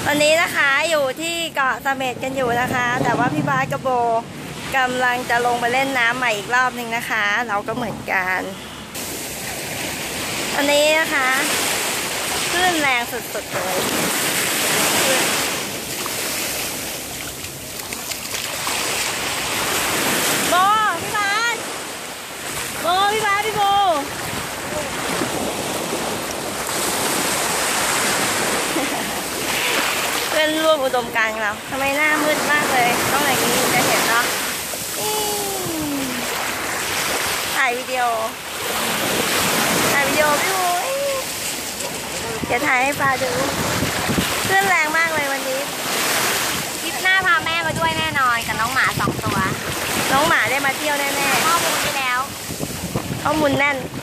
วันนี้นะคะอยู่ที่เกาะเสม็ดกันอยู่นะคะแต่ว่าพี่บาสกับโบกำลังจะลงไปเล่นน้ำใหม่อีกรอบหนึ่งนะคะเราก็เหมือนกันวันนี้นะคะคลื่นแรงสุดๆเลยโบพี่บาสพี่โบเพื่อนร่วมอุดมการณ์เราทำไมหน้ามืดมากเลยต้องอย่างนี้จะเห็นเนาะถ่ายวิดีโอพี่โบจะถ่ายให้ปลาดูคลื่นแรงมากเลยวันนี้คลิปหน้าพาแม่มาด้วยแน่นอนกับน้องหมา2 ตัวน้องหมาได้มาเที่ยวแน่ๆข้อมูลไปแล้วข้อมูลแน่น